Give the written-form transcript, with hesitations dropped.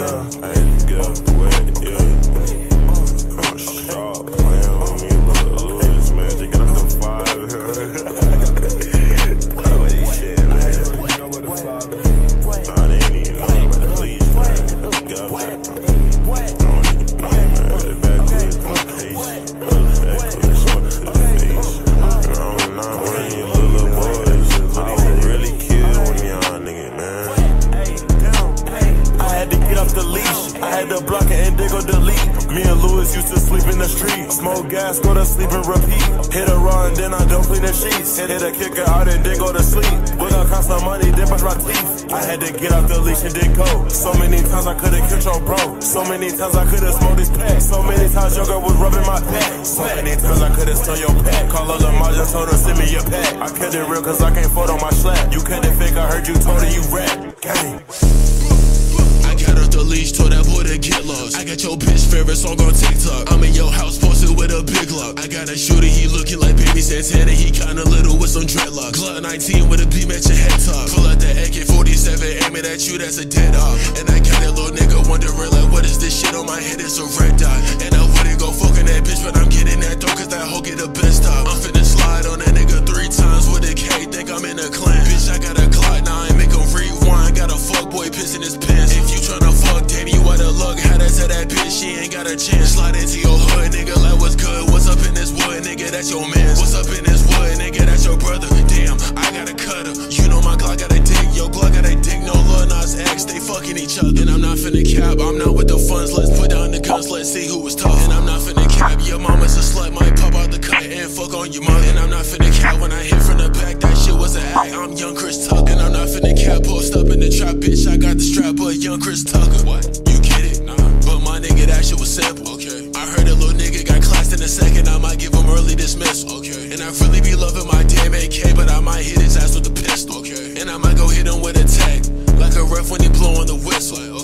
I had to get out the way, yeah. I'm sharp, playing on me, little Louis, man. They get up to 5. Oh, this shit, man. Nah, they ain't even know about the leash, man. Block it and they go delete. Me and Louis used to sleep in the street. Smoke gas, go to sleep and repeat. Hit a raw and then I don't clean the sheets. Hit a kicker out and then go to sleep. Without cost of money, then brush my teeth. I had to get out the leash and then go. So many times I could've killed your bro. So many times I could've smoked this pack. So many times your girl was rubbing my pack. So many times I could've stole your pack. Call her Lamar, just told her send me your pack. I kept it real cause I can't fold on my slap. You kept it fake, I heard you told her you rap. Gang. Got off the leash, told that boy to get lost. I got your bitch favorite song on TikTok. I'm in your house posted with a big lock. I got a shooter, he looking like Baby Santana. He kinda little with some dreadlocks. Glock 19 with a beam at your head top. Pull out the AK-47, aiming at you, that's a dead op. And I got that little nigga wondering like, what is this shit on my head? It's a red dot. And I wouldn't go fucking that bitch, but I'm getting that though, cause that hoe get the best top. I'm finna slide on that nigga 3 times with a K, think I'm in a clan. Bitch, I got a Glock 9, make him rewind. Got a fuckboy pissing his pants. If you tryna fuck, damn, you out of luck. How to tell that bitch she ain't got a chance. Slide into your hood, nigga, like what's good? What's up in this wood, nigga? That's your man. What's up in this wood, nigga? That's your brother. Damn, I got a cutter. You know my Glock got a dick. Yo, Glock got a dick. No Lil Nas X, they fucking each other. And I'm not finna cap. I'm not with the funds. Let's put down the guns. Let's see who was tough. And I'm not finna cap. Your mama's a slut. Might pop out the cut and fuck on your mother. And I'm not finna cap. When I hit from the back, that shit was an act. I'm young Chris Tucker. And I'm not finna cap. Post up in the trap, bitch. I got the strap, but young Chris Tucker. What? You get it? Nah. But my nigga, that shit was simple. Okay. I heard a little nigga got classed in a second. I might give him early dismissal. Okay. And I really be loving my damn AK, but I might hit his ass with the pistol. Okay. And I might go hit him with a tag, like a ref when he blowing the whistle.